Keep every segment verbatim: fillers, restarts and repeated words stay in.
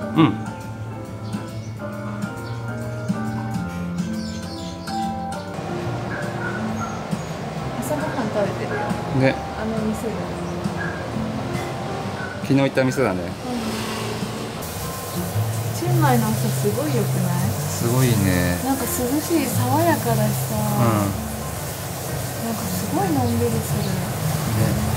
うん。 朝ごはん食べてるよ。 ね。 あの店で。 昨日行った店だね。 チェンマイの朝すごい良くない？ すごいね。 なんか涼しい、爽やかだしさ。うん。なんかすごいのんびりする。ね。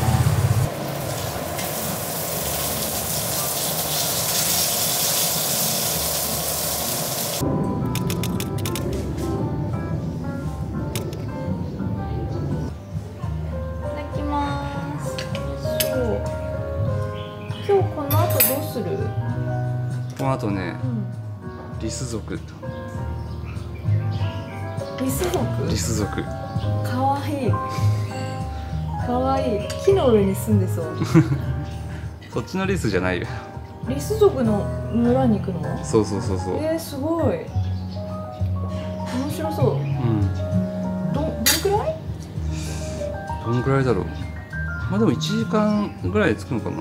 今日この後どうする？ この後ね、うん、リス族。 リス族？ リス族。 かわいい。かわいい。木の上に住んでそう。 そっちのリスじゃないよ。 リス族の村に行くの？ そうそうそうそう。 えー、すごい。面白そう。うん。どどんくらい？ どんくらいだろう。まあでもいちじかんぐらいで着くのかな。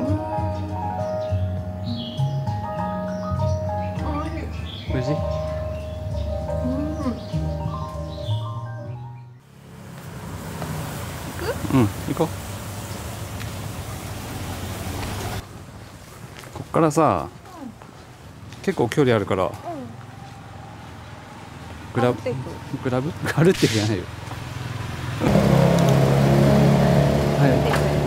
おいしい？うん。行く？うん、行こう。こっからさ、うん、結構距離あるから、うん、グラブグラブガルってじゃないよ。はい。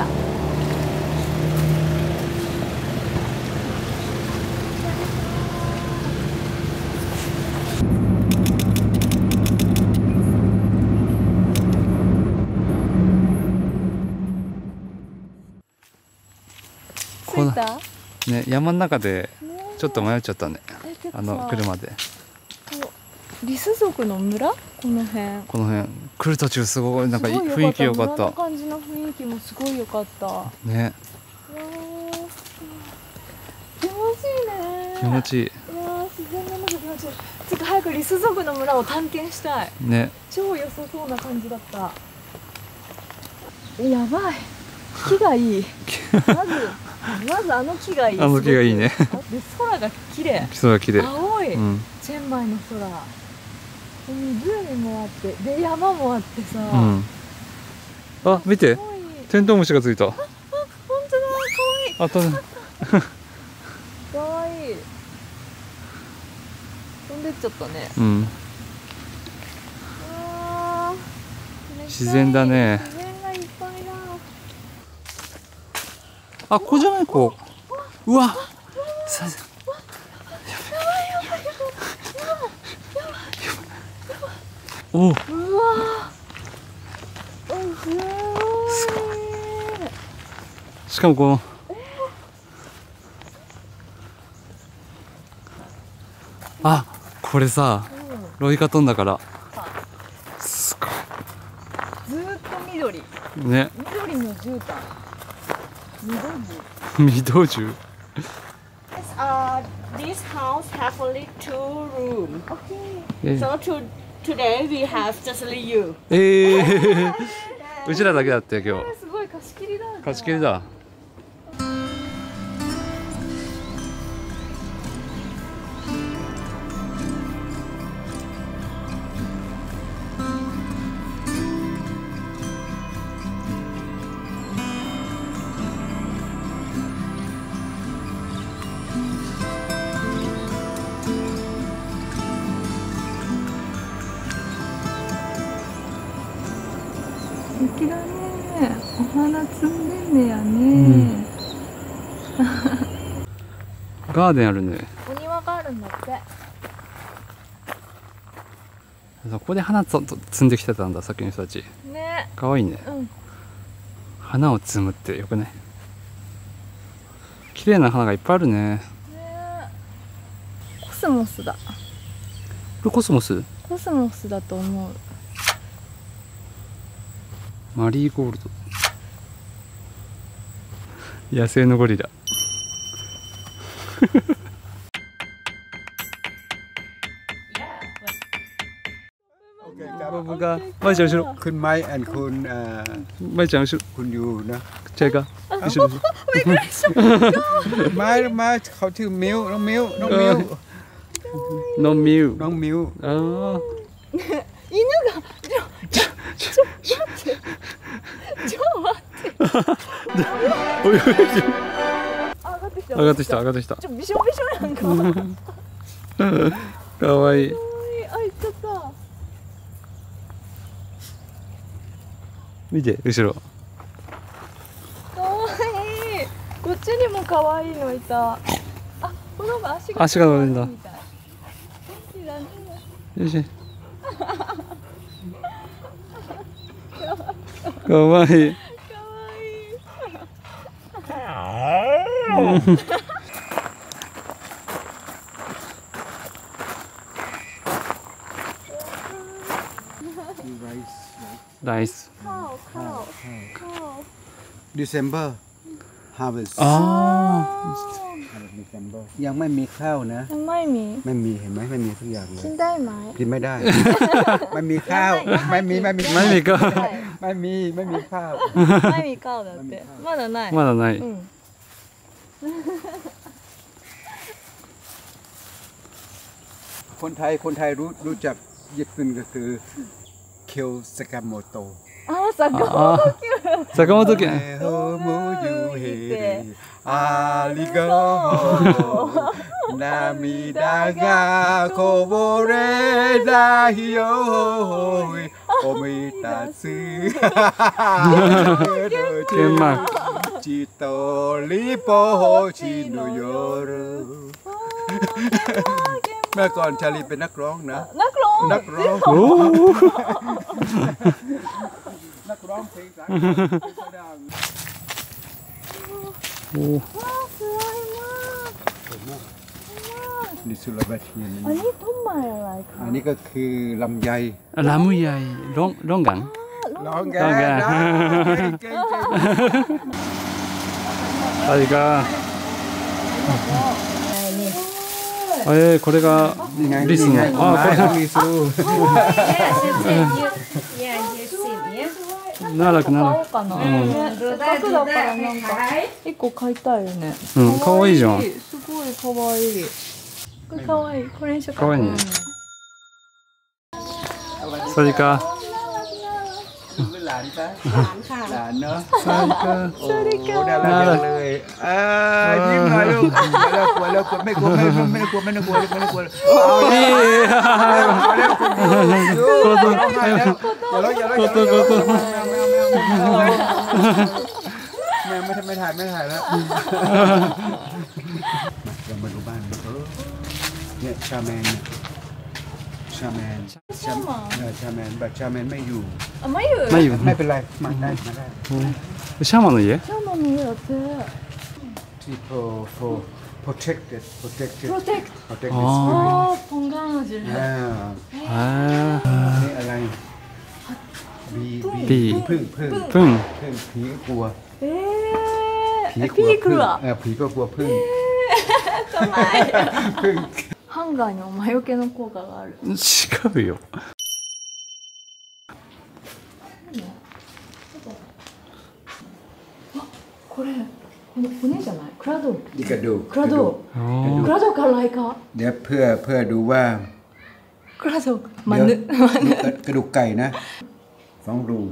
着いた？ ね、山の中でちょっと迷っちゃったね。あの車で。 リス族の村？この辺。この辺来る途中すごいなんか雰囲気良かった。 村の感じの雰囲気もすごい良かった。ね。気持ちいいね。 気持ちいい。いや自然の中気持ちいい。ちょっと早くリス族の村を探検したい。ね。超良さそうな感じだった。やばい。木がいい。まず。まずあの木がいい。 あの木がいいね。 で空が綺麗。 空が綺麗。 青い、うん、チェンマイの空。湖もあってで山もあってさ。うん、 あ見てテントウムシがついた。あ、あ本当だ。可愛い。あと可愛い。飛んでっちゃったね。うん。あ自然だね。 自然がいっぱいだ。 あ、ここじゃないこう。うわ。さお。うわ。すごい。しかもこの。あ、これさ、ロイカトンだから。すごい。 ずっと緑。 ね。 緑の絨毯。 ミドジュ。 Uh, this house have only two rooms. Okay. So to, today we have just only you. ええ。うちらだけだったよ今日。 すごい貸し切りだ。 貸し切りだ。 素敵だね。お花摘んでんねやね、うん、 ガーデンあるね。 お庭があるんだって。 そこで花つ摘んできてたんださっきの人たちね。かわいいね、うん、花を摘むってよくね。綺麗な花がいっぱいあるね。ね。 コスモスだ。これコスモス？ コスモスだと思う。 マリーゴールド。野生のゴリラ。マイちゃん後ろ。 ขึ้นไม้แอนคุณเอ่อマイちゃん後ろ。 คุณอยู่นะ 제가後ろでมามาเขาชื่อมิวน้องมิวน้องมิวน้องมิวน้องมิวああ犬がちょちょちょ待ってちょ待っておいおい上がってきた上がってきた上がってきたちょびしょびしょやんかかわいいあ、行っちゃった見て後ろかわいいこっちにもかわいいのいたあ、この子足が足が伸びるんだみたいいいだねよしかわいいかわいいライスข้าวข้าวข้าว December harvest あ December ยังไม่มีข้าวนะยังไม่มีไม่มีเห็นไหมไม่มีทุกอย่างเลยกินได้ไหมกินไม่ได้ ไม่มีข้าวไม่มีไม่มีไม่มีかไม่มีไม่มีข้าวไม่มีข้าวだってまだないまだないうんคนไทยคนไทยรู้รู้จักญี่ปุ่นก็คือเคียวสกาโมโตะあ、坂本九坂本家โฮโมยูเฮเรอาริโกนามิดากาโคโบเรดาฮิโยโอมิตาซึเก่งมากจิโตริโปชิโนโยรุเมื่อก่อนชาลีเป็นนักร้องนะนักร้องนักร้องโอ้นักร้องเพลงสากลดังโอ้ว้าวสวยมากนี่สุรบัตเทียนอันนี้ต้นไม้อะไรคะอันนี้ก็คือลำไยラムヤイロンロンガンร้องแกร้องแกได้เก่งあれがえー、これがๆนี่ไงリスนี่のไงあこไม้ของลิซูれน่ารักน่ารั買おうかな、ね、せっかくだからなんか一個買いたいよねくうんかわいいじゃんすごいかわいいこれかわいいこれにしようかわいいねสวัสดีค่ะหลานจ้ะหลานค่ะหลานเนาะสวัสดีค่ะโอ้น่ารักจังเลยเออยิ้มหน่อยลูกแล้วกลัวแล้วกลัวไม่กลัวไม่ไม่กลัวไม่กลัวไม่กลัวเอาเลยเอาเลยคุณดูอย่าล้ออย่าล้ออย่าล้ออย่าล้อแม่ไม่ไม่ถ่ายไม่ถ่ายแล้วเรามาดูบ้านเออเนี่ยชาแมนชาแมนชาแมนชาแมนแบบชาแมนไม่อยู่あ、眉眉ไม่เป็นไรมาได้มาได้シャーマンの家シャーマンの家だって people for protected protected Protect protected あ spirit あー、ポンガージュอ่าへนี่อะไรบีบีพึ่งพึ่งープンพึ่งผีก็กลัวえผีー、 กลัวピークพึ่งはเออผีก็กลัวพึ่งかわいいพึ่งハンガーにも魔除けの効果がある違うよこれこの骨じゃないクラドนี่กระดูกクラドおークラドからないかเดี๋ยวเพื่อเพื่อดูว่าクラドマเดี๋ยวヌกระดูกไก่นะสองรู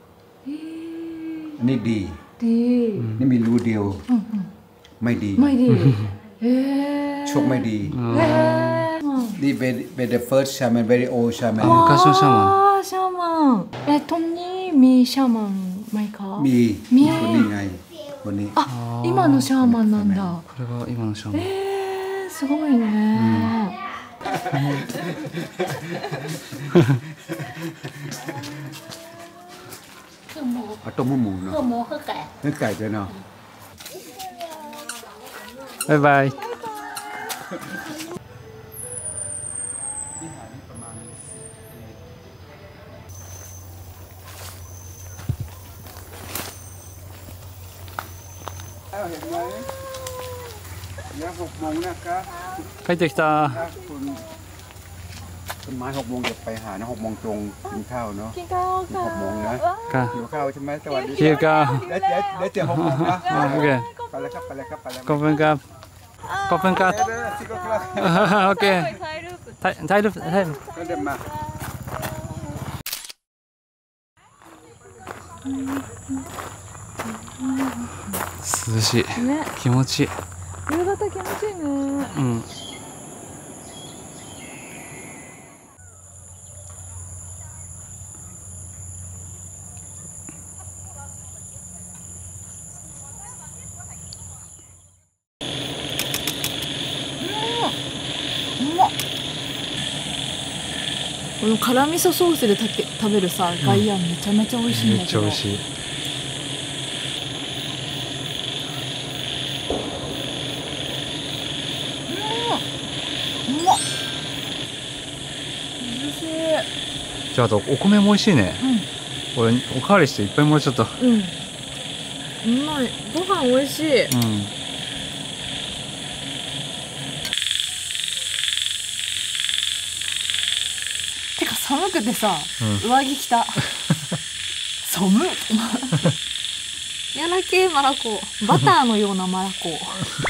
อันนี้ดีดีนี่มีรูเดียวไม่ดีไม่ดีเอ๊โชคไม่ดีเอ๊นี่เป็นเป็น the first shaman very old shaman 昔のシャーマンあーシャーマンえトンにมีシャーマンไหมคะมีมีคนนี้ไงคนนี้あ今のシャーマンなんだこれが今のシャーマンえー、すごいね、 เอาต้มหมูเนาะตัวหมูคือไก่เนื้อไก่ด้วยเนาะバイバイเห็นไหมเดี๋ยวหกโมงนะครับ帰ってきたถ้าคุณต้นไม้หกโมงจะไปหานะหกโมงตรงกินข้าวเนาะกินข้าวค่ะหกโมงนะค่ะหิวข้าวใช่ไหมสวัสดีหิวข้าวเดี๋ยวเดี๋ยวเดี๋ยวเจอหกโมงนะโอเคไปแล้วครับไปแล้วครับไปแล้วขอบคุณครับขอบคุณครับเดี๋ยวเดี๋ยวสิบโมงครับโอเคถ่ายถ่ายรูปถ่ายรูปก็เดินมา涼しいね気持ちいい夕方気持ちいいねうんこの辛味噌ソースでたけ食べるさガイヤンめちゃめちゃ美味しいんめだけどっちゃ美味しいうまっ美味しいじゃああとお米も美味しいねうん俺おかわりしていっぱいもらっちゃったうんうまいご飯美味しいうんてか寒くてさ、 う上着着た寒っやらけマラコバターのようなマラコ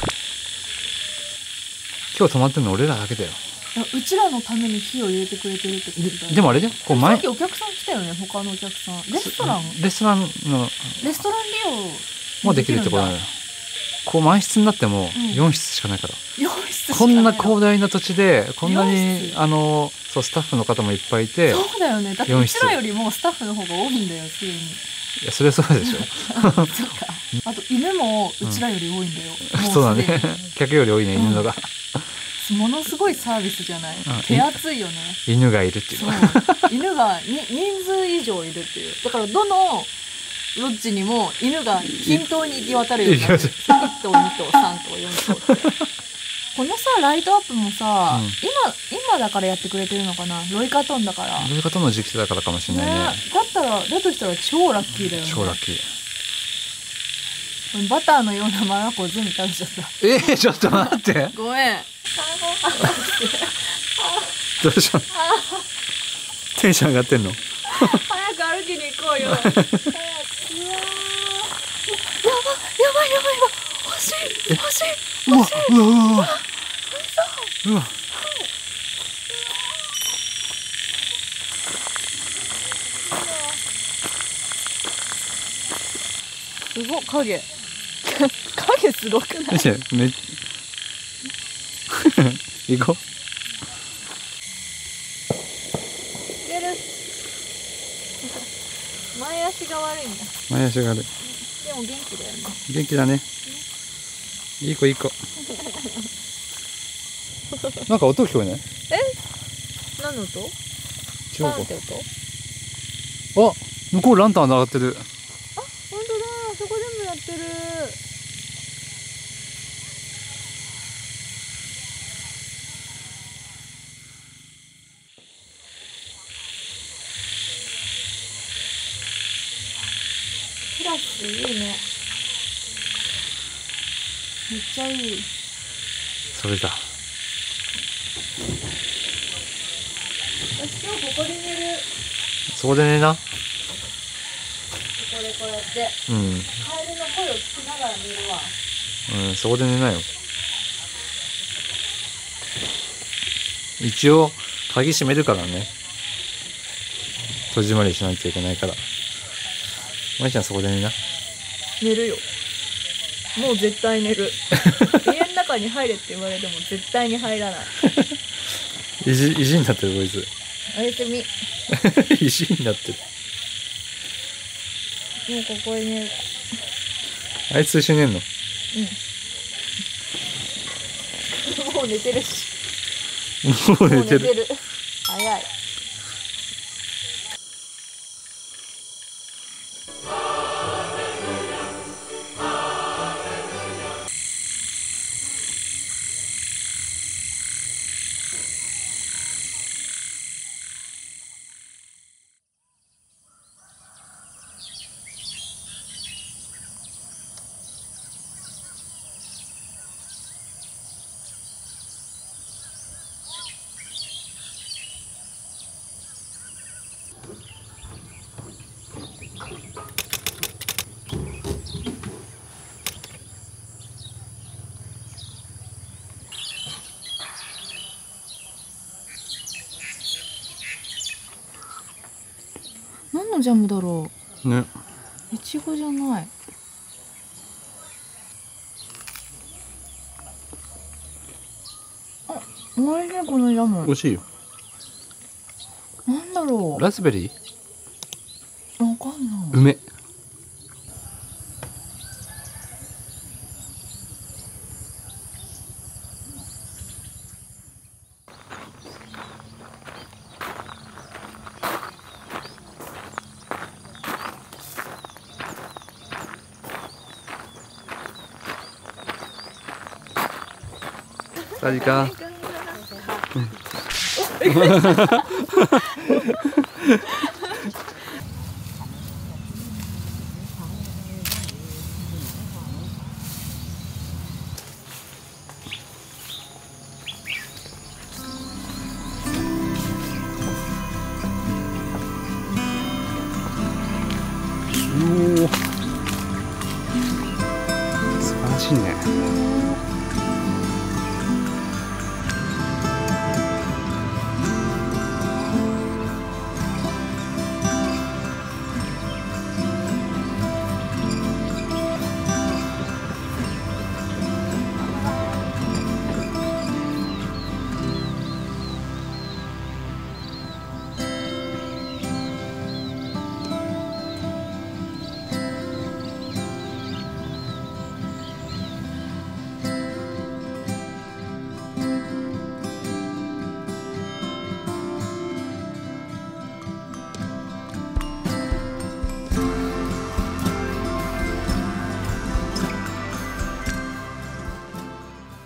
今日泊まってんの俺らだけだようちらのために火を入れてくれてるって聞いたでもあれじゃんこうさ前っきお客さん来たよね他のお客さんレストランレストランのレストラン利用もできるってことなのよこう満室になってもうんよん室しかないから、 よん室しかこんなないの広大な土地でこんなよんに室あのそうスタッフの方もいっぱいいてそうだよねだってよん室うちらよりもスタッフの方が多いんだよすでにいやそれはそうでしょそうかあと犬もうちらより多いんだよ、もそうだねすでに客より多いね犬のが、 ものすごいサービスじゃない、 ん手厚いよね犬がいるっていうそう犬がに人数以上いるっていうだからどのロッジにも犬が均等に行き渡るようになってるいっ頭に頭さん頭よん頭ってこのさライトアップもさ、 うん今今だからやってくれてるのかなロイカトンだからそういう方の時期だからかもしれねないねだったらだとしたら超ラッキーだよね超ラッキーこれバターのようなマラコを全部食べちゃったえー、ちょっと待ってごめんどうしたのテンション上がってんの早く歩きに行こうようわーやばやばいやばいやばい欲しい欲しいうわうわうわうわうわすごっ影影すごくないいやめ行こう出る前足が悪いんだ前足があるでも元気だよね元気だねいい子いい子なんか音聞こえない何の音違うかパンって音あ向こうランタン上がってるあ本当だそこ全部やってるテラスいいねめっちゃいいそれだ私今日ここで寝るそこで寝なここでこうやってうんカエルの声を聞きながら寝るわうんそこで寝なよ一応鍵閉めるからね戸締まりしないといけないからまいちゃんそこで寝な寝るよもう絶対寝る家の中に入れって言われても絶対に入らない意地意地になってるこいつおやすみ意地になってるもうここで寝るあいつと一緒に寝んのうんもう寝てるしもう寝てるる早いのジャムだろうね。 いちごじゃない。あ、おいしいこのジャム。 美味しいよ。 なんだろう。 ラズベリー？わかんない。 梅。サジカ。